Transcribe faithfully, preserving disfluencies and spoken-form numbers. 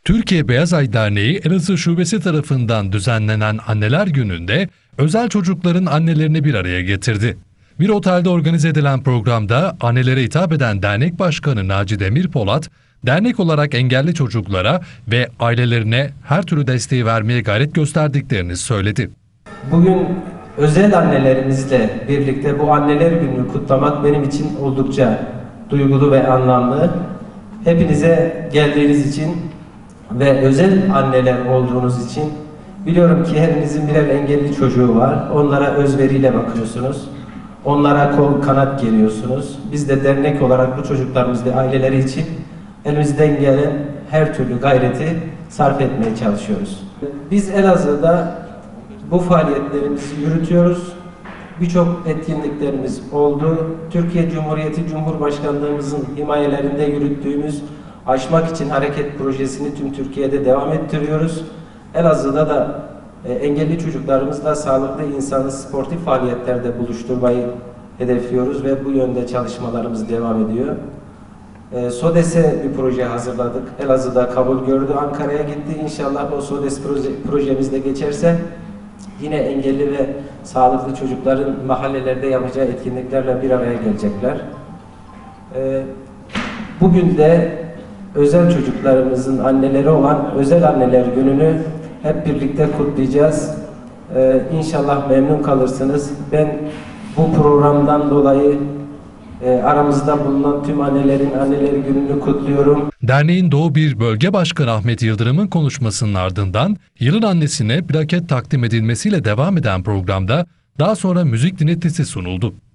Türkiye Beyaz Ay Derneği Elazığ Şubesi tarafından düzenlenen Anneler Günü'nde özel çocukların annelerini bir araya getirdi. Bir otelde organize edilen programda annelere hitap eden dernek başkanı Naci Demirpolat, dernek olarak engelli çocuklara ve ailelerine her türlü desteği vermeye gayret gösterdiklerini söyledi. Bugün özel annelerimizle birlikte bu Anneler Günü'nü kutlamak benim için oldukça duygulu ve anlamlı. Hepinize geldiğiniz için ve özel anneler olduğunuz için biliyorum ki hepinizin birer engelli çocuğu var. Onlara özveriyle bakıyorsunuz. Onlara kol kanat geriyorsunuz. Biz de dernek olarak bu çocuklarımız ve aileleri için elimizden gelen her türlü gayreti sarf etmeye çalışıyoruz. Biz Elazığ'da bu faaliyetlerimizi yürütüyoruz. Birçok etkinliklerimiz oldu. Türkiye Cumhuriyeti Cumhurbaşkanlığımızın himayelerinde yürüttüğümüz Aşmak için Hareket projesini tüm Türkiye'de devam ettiriyoruz. Elazığ'da da e, engelli çocuklarımızla sağlıklı insanı sportif faaliyetlerde buluşturmayı hedefliyoruz ve bu yönde çalışmalarımız devam ediyor. E, SODES'e bir proje hazırladık. Elazığ'da kabul gördü. Ankara'ya gitti. İnşallah o SODES proje, projemiz de geçerse yine engelli ve sağlıklı çocukların mahallelerde yapacağı etkinliklerle bir araya gelecekler. E, bugün de özel çocuklarımızın anneleri olan Özel Anneler Günü'nü hep birlikte kutlayacağız. Ee, İnşallah memnun kalırsınız. Ben bu programdan dolayı e, aramızda bulunan tüm annelerin Anneler Günü'nü kutluyorum. Derneğin Doğu bir Bölge Başkanı Ahmet Yıldırım'ın konuşmasının ardından yılın annesine plaket takdim edilmesiyle devam eden programda daha sonra müzik dinletisi sunuldu.